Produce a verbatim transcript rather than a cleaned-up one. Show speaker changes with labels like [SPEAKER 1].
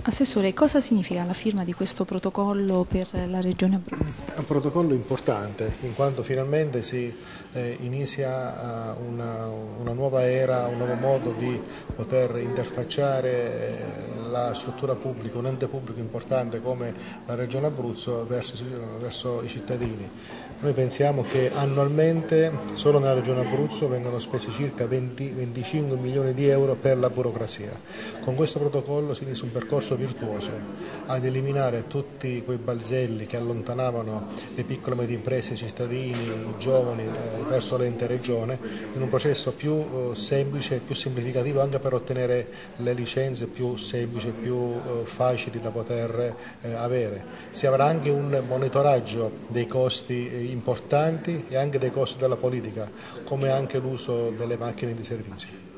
[SPEAKER 1] Assessore, cosa significa la firma di questo protocollo per la Regione Abruzzo?
[SPEAKER 2] È un protocollo importante in quanto finalmente si eh, inizia uh, una, una nuova era, un nuovo modo di poter interfacciare eh, la struttura pubblica, un ente pubblico importante come la Regione Abruzzo verso, verso i cittadini. Noi pensiamo che annualmente solo nella Regione Abruzzo vengono spesi circa venti venticinque milioni di euro per la burocrazia. Con questo protocollo si inizia un percorso virtuoso ad eliminare tutti quei balzelli che allontanavano le piccole e medie imprese, i cittadini, i giovani eh, verso l'ente regione in un processo più eh, semplice e più semplificativo anche per ottenere le licenze più semplici e più eh, facili da poter eh, avere. Si avrà anche un monitoraggio dei costi eh, importanti e anche dei costi della politica, come anche l'uso delle macchine di servizio.